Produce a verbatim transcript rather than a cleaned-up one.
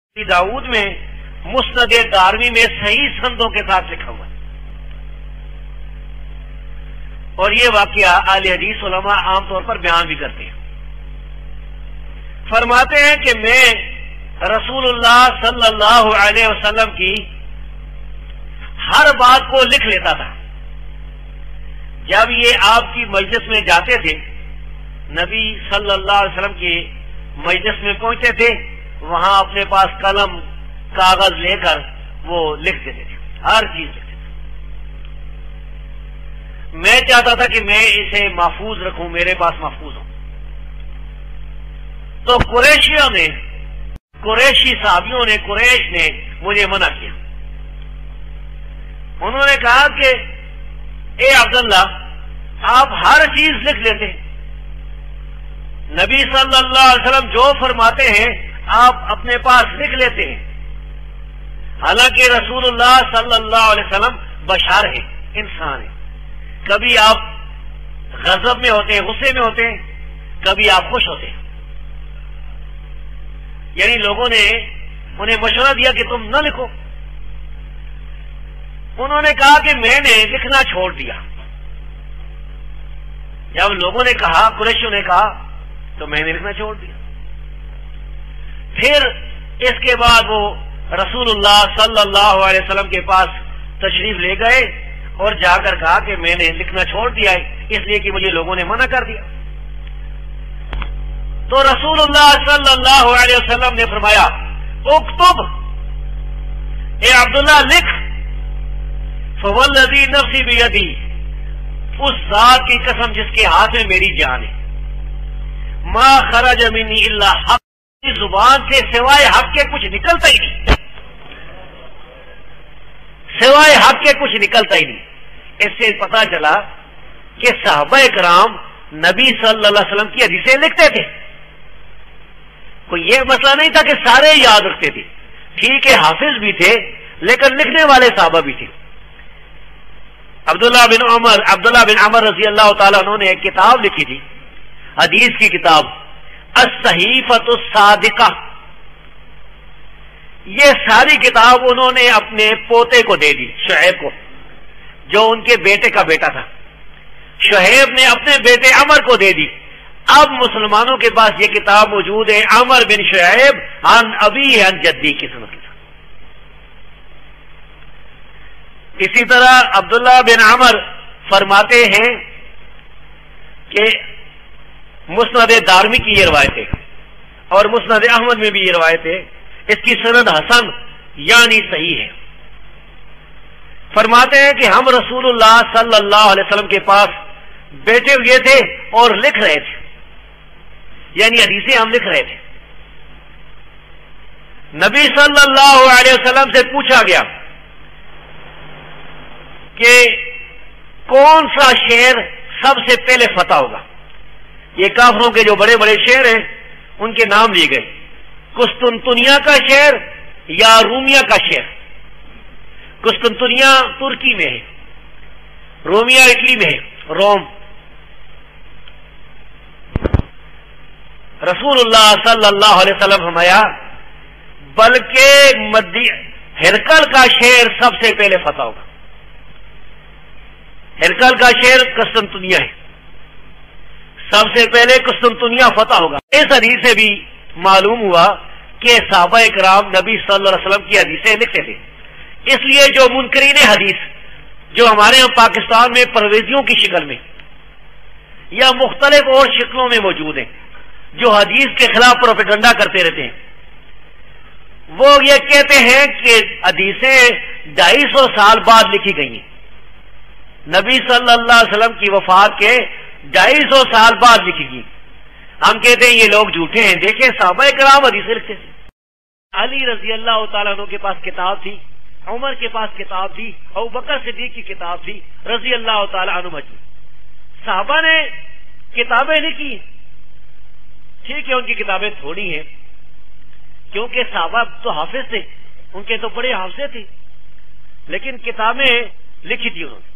داؤد میں مسند دارمی میں صحیح سندوں کے ساتھ لکھا ہوا ہے، اور یہ واقعہ اہل حدیث علماء عام طور پر بیان بھی کرتے ہیں۔ فرماتے ہیں کہ میں رسول اللہ صلی اللہ علیہ وسلم کی ہر بات کو لکھ لیتا تھا۔ جب یہ آپ کی مجلس میں جاتے تھے، نبی صلی اللہ علیہ وسلم کی مجلس میں پہنچتے تھے، وہاں اپنے پاس قلم کاغذ لے کر وہ لکھ دیتے تھے، ہر چیز لکھتے تھے۔ میں چاہتا تھا کہ میں اسے محفوظ رکھوں، میرے پاس محفوظ ہوں۔ تو قریشیوں نے قریشی صحابیوں نے قریش نے مجھے منع کیا۔ انہوں نے کہا کہ اے عبداللہ، آپ ہر چیز لکھ لیتے، نبی صلی اللہ علیہ وسلم جو فرماتے ہیں آپ اپنے پاس لکھ لیتے ہیں، حالانکہ رسول اللہ صلی اللہ علیہ وسلم بشر ہے، انسان ہے۔ کبھی آپ غضب میں ہوتے ہیں، غصے میں ہوتے ہیں، کبھی آپ خوش ہوتے ہیں۔ یعنی لوگوں نے انہیں مشورہ دیا کہ تم نہ لکھو، انہوں نے کہا کہ میں نے لکھنا چھوڑ دیا۔ جب لوگوں نے کہا، قریشیوں نے کہا، تو میں نے لکھنا چھوڑ دیا۔ پھر اس کے بعد وہ رسول اللہ صلی اللہ علیہ وسلم کے پاس تشریف لے گئے اور جا کر کہا کہ میں نے لکھنا چھوڑ دیا ہے، اس لیے کہ مجھے لوگوں نے منع کر دیا۔ تو رسول اللہ صلی اللہ علیہ وسلم نے فرمایا، اکتب، اے عبداللہ لکھ، فوالذی نفسی بیدی، اس ذات کی قسم جس کے ہاتھ میں میری جان ہے، ما خرج منی الا حق، زبان سے سوائے حق کے کچھ نکلتا ہی نہیں، سوائے حق کے کچھ نکلتا ہی نہیں۔ اس سے پتا چلا کہ صحابہ کرام نبی صلی اللہ علیہ وسلم کی حدیثیں لکھتے تھے۔ کوئی یہ مسئلہ نہیں تھا کہ سارے یاد رکھتے تھے، ٹھیک ہے حافظ بھی تھے لیکن لکھنے والے صحابہ بھی تھے۔ عبداللہ بن عمر عبداللہ بن عمر رضی اللہ تعالیٰ عنہ نے ایک کتاب لکھی تھی، حدیث کی کتاب، الصحیفۃ الصادقہ۔ یہ ساری کتاب انہوں نے اپنے پوتے کو دے دی، شعیب کو، جو ان کے بیٹے کا بیٹا تھا۔ شعیب نے اپنے بیٹے عمر کو دے دی۔ اب مسلمانوں کے پاس یہ کتاب موجود ہے، عمر بن شعیب عن ابی عن جدی کی سند کے ساتھ۔ اسی طرح عبداللہ بن عمر فرماتے ہیں کہ مسند دارمی کی یہ روایت ہے، اور مسند احمد میں بھی یہ روایت ہے، اس کی سند حسن یعنی صحیح ہے۔ فرماتے ہیں کہ ہم رسول اللہ صلی اللہ علیہ وسلم کے پاس بیٹھے ہوئے تھے اور لکھ رہے تھے، یعنی حدیثیں ہم لکھ رہے تھے۔ نبی صلی اللہ علیہ وسلم سے پوچھا گیا کہ کون سا شہر سب سے پہلے فتح ہوگا۔ یہ کافروں کے جو بڑے بڑے شہر ہیں ان کے نام لیے گئے، قسطنطنیہ کا شہر یا رومیہ کا شہر۔ قسطنطنیہ ترکی میں ہے، رومیہ اٹلی میں ہے، روم۔ رسول اللہ صلی اللہ علیہ وسلم فرمایا، بلکہ ہرکل کا شہر سب سے پہلے فتح ہوگا۔ ہرکل کا شہر قسطنطنیہ ہے، سب سے پہلے قسطنطنیہ فتح ہوگا۔ اس حدیث سے بھی معلوم ہوا کہ صحابہ کرام نبی صلی اللہ علیہ وسلم کی حدیثیں لکھتے تھے۔ اس لیے جو منکرین حدیث جو ہمارے یہاں پاکستان میں پرویزیوں کی شکل میں یا مختلف اور شکلوں میں موجود ہیں، جو حدیث کے خلاف پروپیگنڈا کرتے رہتے ہیں، وہ یہ کہتے ہیں کہ حدیثیں ڈھائی سو سال بعد لکھی گئی ہیں، نبی صلی اللہ علیہ وسلم کی وفات کے ڈھائی سو سال بعد لکھی گئی۔ ہم کہتے ہیں یہ لوگ جھوٹے ہیں، دیکھیں صحابہ کرام حدیثیں لکھتے تھے۔ علی رضی اللہ تعالیٰ عنہ کے پاس کتاب تھی، عمر کے پاس کتاب تھی، ابو بکر صدیق کی کتاب تھی رضی اللہ تعالیٰ عنہ مجمعین۔ صحابہ نے کتابیں لکھی، ٹھیک ہے ان کی کتابیں تھوڑی ہیں کیونکہ صحابہ تو حافظ تھے، ان کے تو بڑے حافظ تھے، لیکن کتابیں لکھی تھی انہوں نے۔